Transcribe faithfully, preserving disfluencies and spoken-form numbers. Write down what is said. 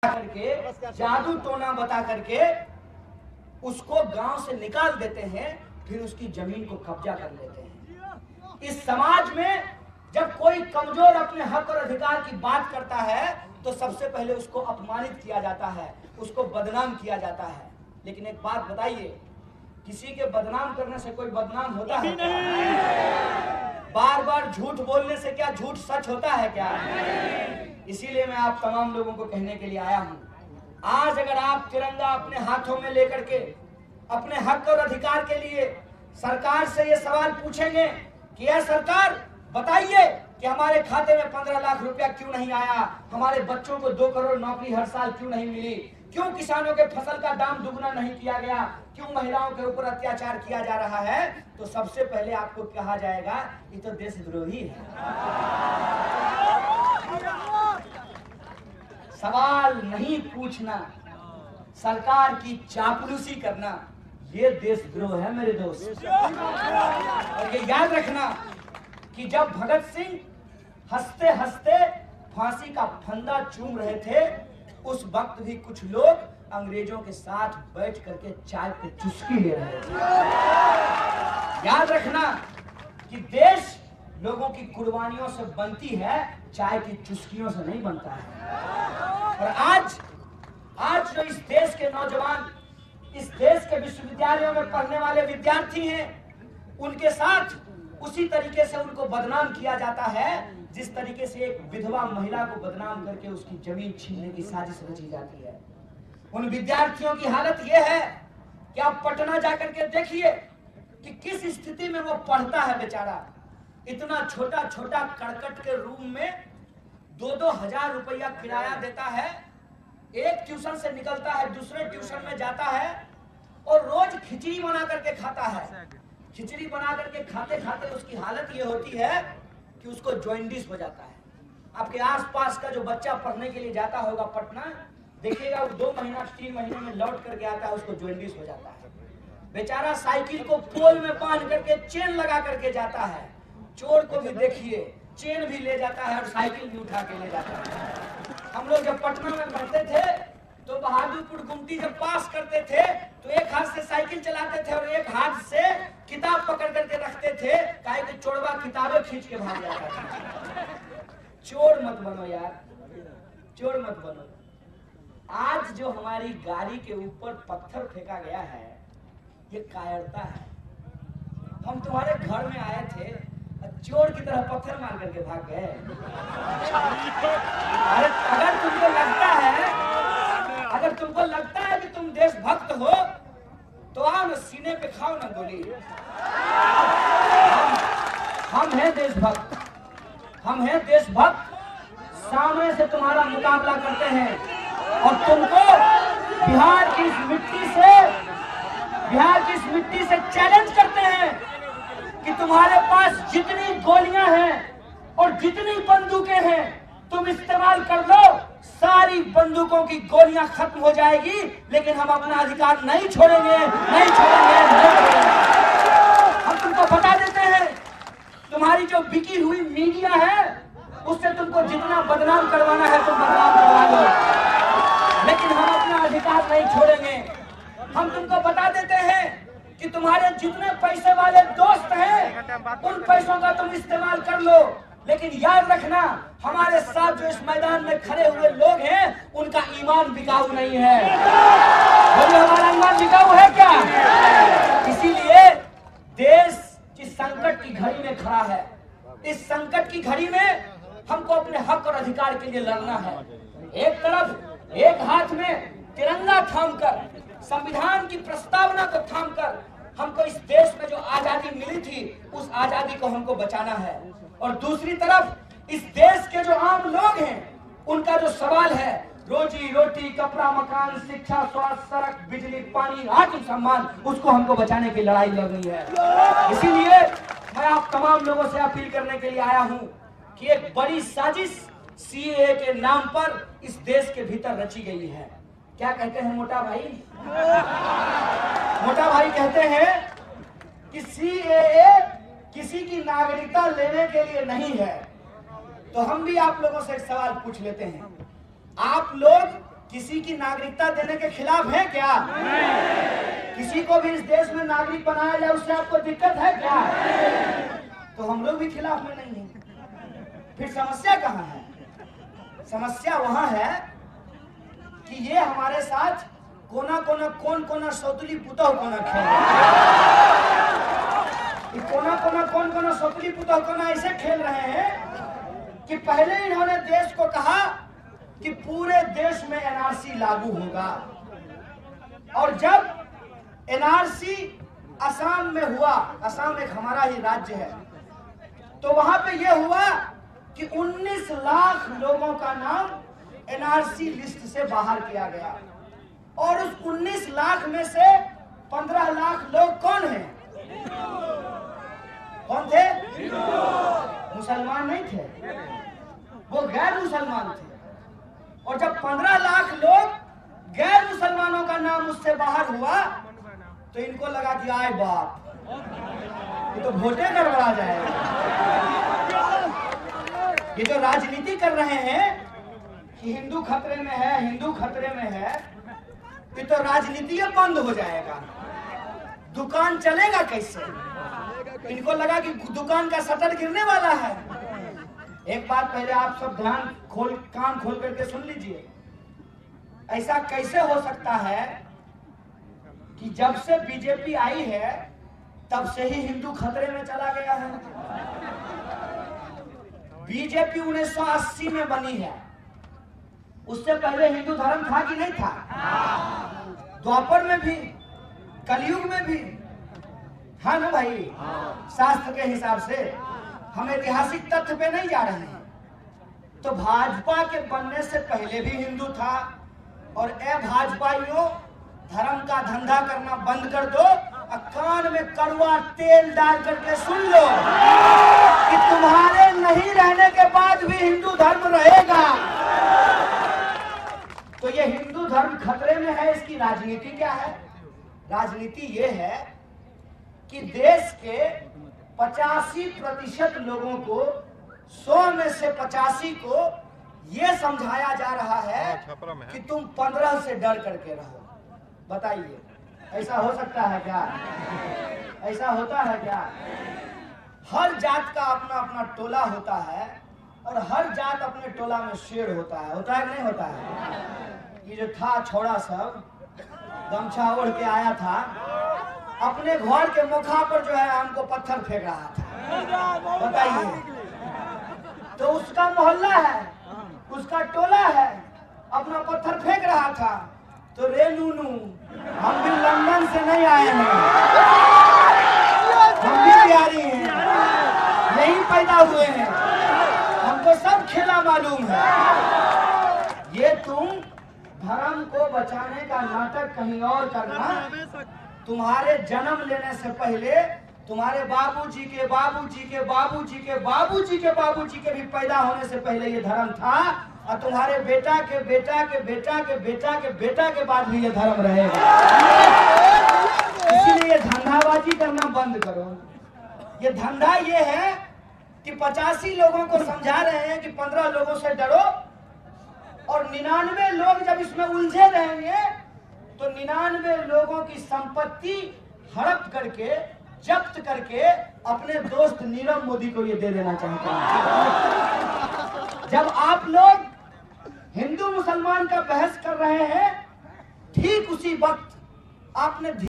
करके जादू टोना बता करके उसको गांव से निकाल देते हैं, फिर उसकी जमीन को कब्जा कर लेते हैं। इस समाज में जब कोई कमजोर अपने हक और अधिकार की बात करता है तो सबसे पहले उसको अपमानित किया जाता है, उसको बदनाम किया जाता है। लेकिन एक बात बताइए, किसी के बदनाम करने से कोई बदनाम होता है क्या? बार बार झूठ बोलने से क्या झूठ सच होता है क्या? इसीलिए मैं आप तमाम लोगों को कहने के लिए आया हूं, आज अगर आप तिरंगा अपने हाथों में लेकर के अपने हक और अधिकार के लिए सरकार से ये सवाल पूछेंगे कि यह सरकार बताइए कि हमारे खाते में पंद्रह लाख रुपया क्यों नहीं आया, हमारे बच्चों को दो करोड़ नौकरी हर साल क्यों नहीं मिली, क्यों किसानों के फसल का दाम दुगना नहीं किया गया, क्यों महिलाओं के ऊपर अत्याचार किया जा रहा है, तो सबसे पहले आपको कहा जाएगा ये तो देशद्रोही है। सवाल नहीं पूछना, सरकार की चापलूसी करना, ये देशद्रोह है मेरे दोस्त। और ये याद रखना कि जब भगत सिंह हंसते हंसते फांसी का फंदा चूम रहे थे, उस वक्त भी कुछ लोग अंग्रेजों के साथ बैठ करके चाय पे चुस्की ले रहे थे। याद रखना कि देश लोगों की कुर्बानियों से बनती है, चाय की चुस्कियों से नहीं बनता है। और आज आज जो इस देश के नौजवान, इस देश के विश्वविद्यालयों में पढ़ने वाले विद्यार्थी हैं, उनके साथ उसी तरीके से उनको बदनाम किया जाता है जिस तरीके से एक विधवा महिला को बदनाम करके उसकी जमीन छीनने की साजिश रची जाती है। उन विद्यार्थियों की हालत यह है कि आप पटना जाकर के देखिए कि किस स्थिति में वो पढ़ता है बेचारा। इतना छोटा छोटा करकट के रूम में दो दो हजार रुपया किराया देता है, एक ट्यूशन से निकलता है, दूसरे ट्यूशन में जाता है और रोज खिचड़ी बना करके खाता है। खिचड़ी बना करके खाते खाते उसकी हालत ये होती है कि उसको जॉइंडिस हो जाता है। आपके आसपास का जो बच्चा पढ़ने के लिए जाता होगा पटना, देखिएगा वो दो महीना तीन महीने में लौट करके आता है, उसको जॉइंडिस हो जाता है। बेचारा साइकिल को पोल में बांध करके चेन लगा करके जाता है। चोर को भी देखिए, चेन भी ले जाता है और साइकिल भी उठा के ले जाता है। हम लोग जब पटना में पढ़ते थे तो बहादुरपुर गुमटी जब पास करते थे तो एक हाथ से साइकिल चलाते थे और एक हाथ से किताब पकड़ करके रखते थे, काहे कि चोरवा किताबें खींच के भाग जाता था। चोर मत बनो यार, चोर मत बनो। आज जो हमारी गाड़ी के ऊपर पत्थर फेंका गया है, ये कायरता है। हम तुम्हारे घर में आए थे, चोर की तरह पत्थर मार करके भाग गए। अरे अगर तुमको लगता है अगर तुमको लगता है कि तुम देशभक्त हो तो आओ ना, सीने पे खाओ ना गोली। हम, हम हैं देशभक्त, हम हैं देशभक्त। सामने से तुम्हारा मुकाबला करते हैं और तुमको बिहार की इस मिट्टी से बिहार की इस मिट्टी से चैलेंज करते हैं कि तुम्हारे पास जितनी गोलियां हैं और जितनी बंदूकें हैं तुम इस्तेमाल कर लो, सारी बंदूकों की गोलियां खत्म हो जाएगी, लेकिन हम अपना अधिकार नहीं छोड़ेंगे, नहीं छोड़ेंगे, नहीं छोड़ेंगे। हम तुमको बता देते हैं, तुम्हारी जो बिकी हुई मीडिया है उससे तुमको जितना बदनाम करवाना है तुम बदनाम करवा लो, लेकिन हम अपना अधिकार नहीं छोड़ेंगे। हम तुमको बता देते हैं कि तुम्हारे जितने पैसे वाले दोस्त हैं उन पैसों का तुम इस्तेमाल कर लो, लेकिन याद रखना हमारे साथ जो इस मैदान में खड़े हुए लोग हैं उनका ईमान बिकाऊ नहीं है। बोलिए, हमारा ईमान बिकाऊ है क्या? इसीलिए देश इस संकट की घड़ी में खड़ा है। इस संकट की घड़ी में हमको अपने हक और अधिकार के लिए लड़ना है। एक तरफ एक हाथ में तिरंगा थामकर, संविधान की प्रस्तावना को थामकर हमको इस देश में जो आजादी मिली थी उस आजादी को हमको बचाना है, और दूसरी तरफ इस देश के जो आम लोग हैं उनका जो सवाल है रोजी रोटी, कपड़ा, मकान, शिक्षा, स्वास्थ्य, सड़क, बिजली, पानी, आत्म सम्मान, उसको हमको बचाने की लड़ाई लड़नी है। इसीलिए मैं आप तमाम लोगों से अपील करने के लिए आया हूं कि एक बड़ी साजिश सीएए के नाम पर इस देश के भीतर रची गई है। क्या कहते हैं मोटा भाई? मोटा भाई कहते हैं कि सीएए किसी की नागरिकता लेने के लिए नहीं है। तो हम भी आप लोगों से एक सवाल पूछ लेते हैं, आप लोग किसी की नागरिकता देने के खिलाफ है क्या? किसी को भी इस देश में नागरिक बनाया जाए उससे आपको दिक्कत है क्या? तो हम लोग भी खिलाफ में नहीं है। फिर समस्या कहाँ है? समस्या वहां है कि ये हमारे साथ कोना कोना कौन कोना सौतली पुतह कोना खेल कोना कोना कौन कोना सौतली पुतह कोना ऐसे खेल रहे हैं कि पहले इन्होंने देश को कहा कि पूरे देश में एनआरसी लागू होगा, और जब एनआरसी असम में हुआ, असम एक हमारा ही राज्य है, तो वहां पे यह हुआ कि उन्नीस लाख लोगों का नाम एनआरसी लिस्ट से बाहर किया गया, और उस उन्नीस लाख में से पंद्रह लाख लोग कौन हैं? कौन थे? मुसलमान नहीं थे, वो गैर मुसलमान थे। और जब पंद्रह लाख लोग गैर मुसलमानों का नाम उससे बाहर हुआ तो इनको लगा कि आए बाप, ये तो वोटे गड़बड़ा जाएगा। ये जो राजनीति कर रहे हैं कि हिंदू खतरे में है, हिंदू खतरे में है, ये तो राजनीति बंद हो जाएगा, दुकान चलेगा कैसे? इनको लगा कि दुकान का शटर गिरने वाला है। एक बात पहले आप सब ध्यान खोल कान खोल करके सुन लीजिए, ऐसा कैसे हो सकता है कि जब से बीजेपी आई है तब से ही हिंदू खतरे में चला गया है? बीजेपी उन्नीस सौ अस्सी में बनी है, उससे पहले हिंदू धर्म था कि नहीं था? द्वापर में भी, कलयुग में भी, हाँ ना भाई? शास्त्र के हिसाब से हम ऐतिहासिक तथ्य पे नहीं जा रहे हैं। तो भाजपा के बनने से पहले भी हिंदू था, और ए भाजपाइयों, धर्म का धंधा करना बंद कर दो, कान में कड़वा तेल डाल करके सुन लो कि तुम्हारे नहीं रहने के बाद भी हिंदू धर्म रहेगा। तो ये हिंदू धर्म खतरे में है, इसकी राजनीति क्या है? राजनीति ये है कि देश के पचासी प्रतिशत लोगों को, सौ में से पचासी को ये समझाया जा रहा है कि तुम पंद्रह से डर करके रहो। बताइए, ऐसा हो सकता है क्या? ऐसा होता है क्या? हर जात का अपना अपना टोला होता है, और हर जात अपने टोला में शेर होता है। होता है कि नहीं होता है? ये जो था छोड़ा सब गमछा ओढ़ के आया था, अपने घर के मुखा पर जो है हमको पत्थर फेंक रहा था। बताइए, तो उसका मोहल्ला है, उसका टोला है, अपना पत्थर फेंक रहा था। तो रे नूनू, हम भी लंदन से नहीं आए हैं, हम भी बिहारी हैं, यहीं पैदा हुए हैं, हमको सब खेला मालूम है। ये तुम धर्म को बचाने का नाटक कहीं और करना, तुम्हारे जन्म लेने से पहले तुम्हारे बाबूजी के बाबूजी के बाबूजी के बाबूजी के बाबूजी के भी पैदा होने से पहले ये धर्म था, और तुम्हारे बेटा के बेटा के बेटा के बेटा के बेटा के बाद भी ये धर्म रहेगा। इसीलिए ये धंधाबाजी करना बंद करो। ये धंधा ये है कि पचासी लोगों को समझा रहे हैं कि पंद्रह लोगों से डरो, और निन्यानवे लोग जब इसमें उलझे रहेंगे तो निन्यानवे लोगों की संपत्ति हड़प करके, जब्त करके अपने दोस्त नीरव मोदी को ये दे देना चाहते हैं। जब आप लोग हिंदू मुसलमान का बहस कर रहे हैं, ठीक उसी वक्त आपने